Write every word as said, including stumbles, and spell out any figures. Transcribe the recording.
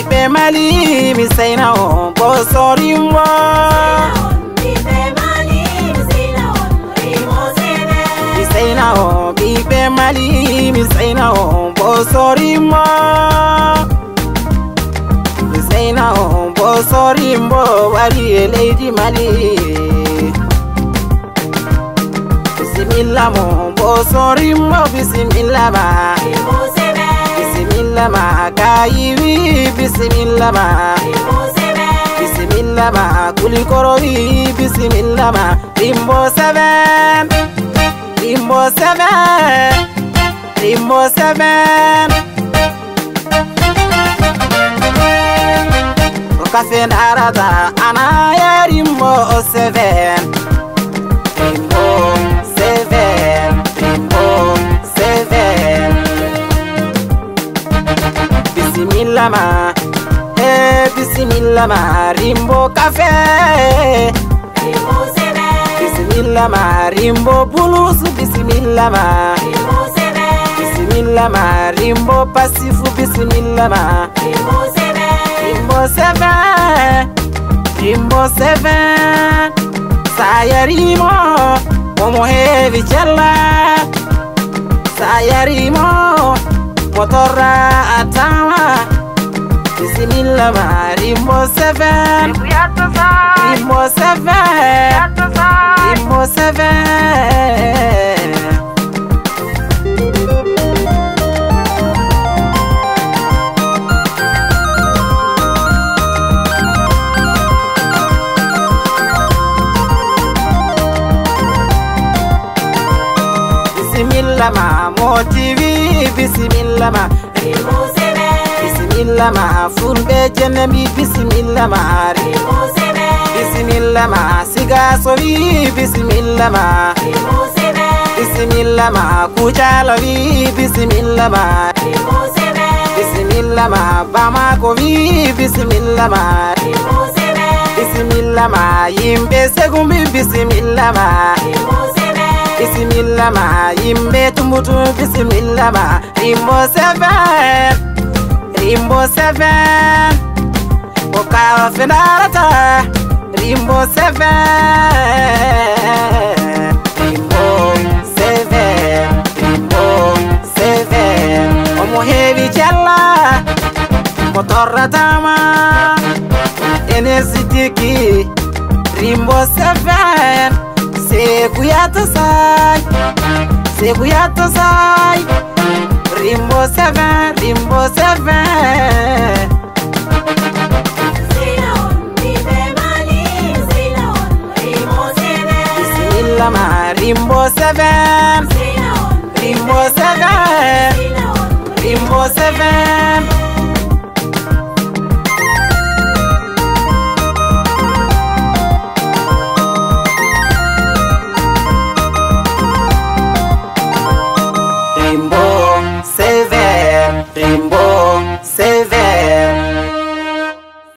Bibe Mali mi sayna on bosori mo. Bibe Mali mi sayna on rimo sebe. Mi sayna on Bibe Mali mi sayna on bosori mo. Mi sayna on bosori mo wari Lady Mali. Bismillah mo bosori mo bismillah ma. Bismillah ma kayiwi bismillah ma. Bismillah ma kulikorowi bismillah ma. Rimbo seven, Rimbo seven, Rimbo seven. Okafen arada anaya Rimbo seven, Rimbo seven, Rimbo seven. Bismillah ma, eh bismillah ma, Rimbo cafe. Rimbo sebe. Bismillah ma, Rimbo bulus. Bismillah ma, Rimbo sebe. Bismillah ma, Rimbo pasifu. Bismillah ma, Rimbo sebe. Rimbo sebe, Rimbo sebe. Saya Rimo, momo heavy jalla. Saya Rimo, motora atama. Bismillah ma, Rimbo seven, Rimbo seven, Rimbo seven. Bismillah ma, Mo T V. Bismillah ma, Rimbo seven. Bismillah ma, Fulbe Jenemi. Bismillah ma, Rimbo seven. Bismillah ma, Siga Sovi. Bismillah ma, Rimbo seven. Bismillah ma, Kuchalavi. Bismillah ma, Rimbo seven. Bismillah ma, Bamakovi. Bismillah ma, Rimbo seven. Bismillah ma, Yimbe Segumbi. Bismillah ma, Rimbo seven. Bismillah ma, Yimbe Tumbutu. Bismillah ma, Rimbo seven, Rimbo seven. Okawa Fenarata, Rimbo seven, Rimbo seven, Rimbo seven. Omo heavy jalla, motorra tama, enesitiki. Rimbo seven. Seguyato sai, Seguyato sai. Rimbo seven, Rimbo seven. Bismillah ma, Rimbo seven, Rimbo seven, Rimbo seven.